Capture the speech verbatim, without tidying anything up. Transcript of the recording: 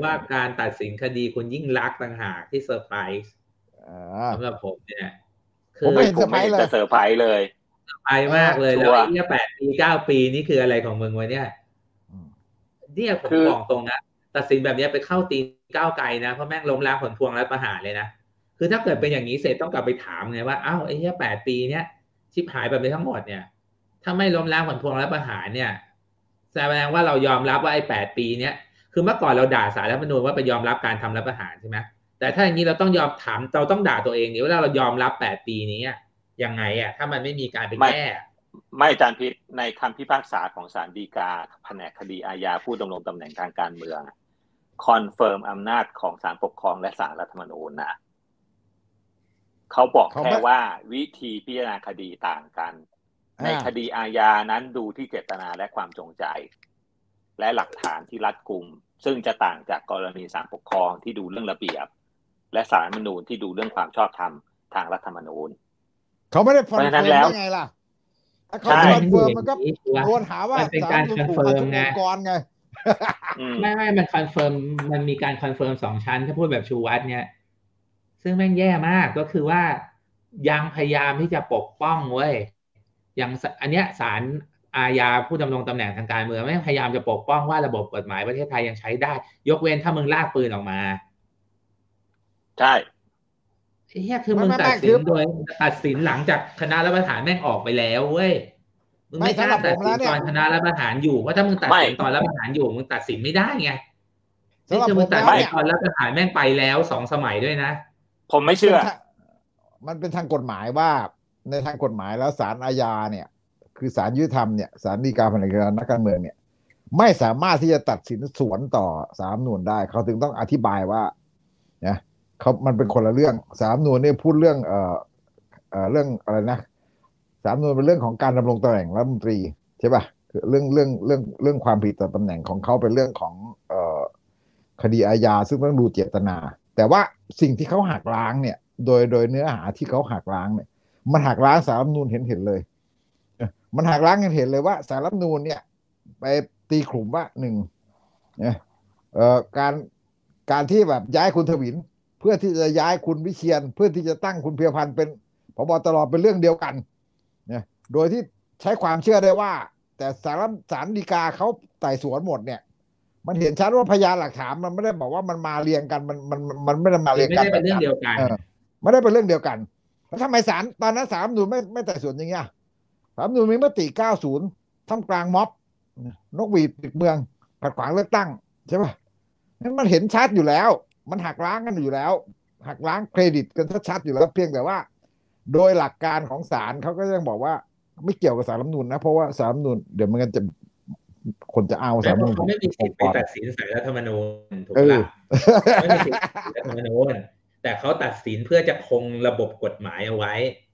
ว่าการตัดสินคดีคุณยิ่งลักษณ์ต่างหากที่เซอร์ไพรส์สำหรับผมเนี่ยผมไม่เห็นเซอร์ไพรส์เลยเซอร์ไพรส์เลยเซอร์ไพรส์มากเลยแล้วไอ้เนี่ยแปดปีเก้าปีนี่คืออะไรของมึงวะเนี่ยเนี่ยผมบอกตรงนะตัดสินแบบนี้ไปเข้าตีก้าวไกลนะเพราะแม่งล้มล้างผลพวงรัฐประหารเลยนะคือถ้าเกิดเป็นอย่างนี้เสร็จต้องกลับไปถามไงว่าอ้าวไอ้เนี่ยแปดปีเนี้ยชิบหายแบบนี้ทั้งหมดเนี่ยถ้าไม่ล้มล้างผลพวงรัฐประหารเนี่ยแสดงว่าเรายอมรับว่าไอ้แปดปีเนี้ยคือเมื่อก่อนเราด่าศาลรัฐธรรมนูญว่าไปยอมรับการทำรัฐประหารใช่ไหมแต่ถ้าอย่างนี้เราต้องยอมถามเราต้องด่าตัวเองนี่ว่าเรายอมรับแปดปีนี้ยังไงอ่ะถ้ามันไม่มีการไปแก้ไม่อาจารย์พิษในคำพิพากษาของศาลฎีกาแผนกคดีอาญาผู้ดำรงตำแหน่งทางการเมืองคอนเฟิร์มอำนาจของศาลปกครองและศาลรัฐธรรมนูญนะเขาบอกแค่ว่าวิธีพิจารณาคดีต่างกันในคดีอาญานั้นดูที่เจตนาและความจงใจและหลักฐานที่รัดกุมซึ่งจะต่างจากกรณีศาลปกครองที่ดูเรื่องระเบียบและศาลรัฐธรรมนูญที่ดูเรื่องความชอบธรรมทางรัฐธรรมนูญเขาไม่ได้คอนเฟิร์มได้ไงล่ะถ้าเขาคอนเฟิร์มมันก็โดนหาว่าเป็นการคอนเฟิร์มไงไงไม่ไม่มันคอนเฟิร์มมันมีการคอนเฟิร์มสองชั้นถ้าพูดแบบชูวัฒน์เนี่ยซึ่งแม่งแย่มากก็คือว่ายังพยายามที่จะปกป้องเว้ยอย่างอันเนี้ยศาลอาญาผู้ดำรงตำแหน่งทางการเมืองแม่งพยายามจะปกป้องว่าระบบกฎหมายประเทศไทยยังใช้ได้ยกเว้นถ้ามึงลากปืนออกมาใช่ไอ้เหี้ยคือมึงตัดสินโดยตัดสินหลังจากคณะรัฐประหารแม่งออกไปแล้วเว้ยมึงไม่กล้าตัดสินตอนคณะรัฐประหารอยู่เพราะถ้ามึงตัดสินตอนรัฐประหารอยู่มึงตัดสินไม่ได้ไงนี่คือมึงตัดสินตอนรัฐประหารแม่งไปแล้วสองสมัยด้วยนะผมไม่เชื่อมันเป็นทางกฎหมายว่าในทางกฎหมายแล้วศาลอาญาเนี่ยคือศาลยุติธรรมเนี่ยศาลฎีกาแผนกนักการเมืองเนี่ยไม่สามารถที่จะตัดสินสวนต่อศาลรัฐธรรมนูญได้เขาถึงต้องอธิบายว่าเนี่ยเขามันเป็นคนละเรื่องศาลรัฐธรรมนูญเนี่ยพูดเรื่องเอ่อเอ่อเรื่องอะไรนะศาลรัฐธรรมนูญเป็นเรื่องของการดำรงตำแหน่งรัฐมนตรีใช่ป่ะคือเรื่องเรื่องเรื่องเรื่องความผิดต่อตำแหน่งของเขาเป็นเรื่องของเอ่อคดีอาญาซึ่งต้องดูเจตนาแต่ว่าสิ่งที่เขาหักล้างเนี่ยโดยโดยเนื้อหาที่เขาหักล้างเนี่ยมันหักล้างศาลรัฐธรรมนูญเห็นเห็นเลยมันหักล้างเห็นเห็นเลยว่าศาลรัฐธรรมนูญเนี่ยไปตีขลุ่มว่าหนึ่งเนี่ยเอ่อการการที่แบบย้ายคุณทวินเพื่อที่จะย้ายคุณวิเชียรเพื่อที่จะตั้งคุณเพียรพันธ์เป็นผบ.ตร.เป็นเรื่องเดียวกันเนี่ยโดยที่ใช้ความเชื่อได้ว่าแต่ศาลศาลฎีกาเขาไต่สวนหมดเนี่ยมันเห็นชัดว่าพยานหลักฐานมันไม่ได้บอกว่ามันมาเรียงกันมันมันมันไม่ได้มาเรียงกันไม่ได้เป็นเรื่องเดียวกันไม่ได้เป็นเรื่องเดียวกันแล้วทำไมศาลตอนนั้นศาลรัฐธรรมนูญไม่ไม่ไต่สวนอย่างเงี้ยศาลรัฐธรรมนูญมีมติเก้าสิบท่ามกลางม็อบนกหวีดปิดเมืองขัดขวางเลือกตั้งใช่ป่ะนั้นมันเห็นชัดอยู่แล้วมันหักล้างกันอยู่แล้วหักล้างเครดิตกันชัดๆอยู่แล้วเพียงแต่ว่าโดยหลักการของศาลเขาก็ยังบอกว่าไม่เกี่ยวกับศาลรัฐธรรมนูญนะเพราะว่าศาลรัฐธรรมนูญเดี๋ยวมันจะคนจะเอาศาลรัฐธรรมนูญเขาไม่มีสิทธิ์ไปตัดสินศาลรัฐธรรมนูญถูกปะไม่มีสิทธิ์รัฐธรรมนูญแต่เขาตัดสินเพื่อจะคงระบบกฎหมายเอาไว้